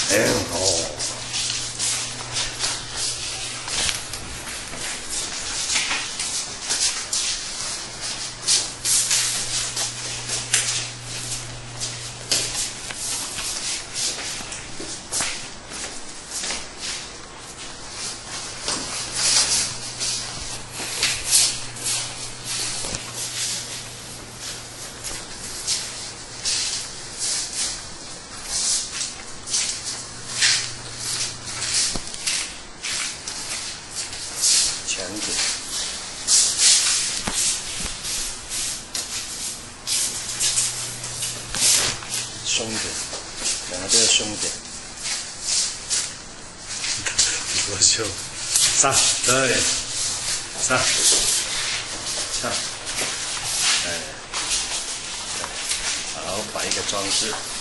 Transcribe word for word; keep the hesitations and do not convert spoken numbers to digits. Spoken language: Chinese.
哎哦。 强点，松点，两个都要松点。不够秀，上，对，上，上，哎，好，摆一个装饰。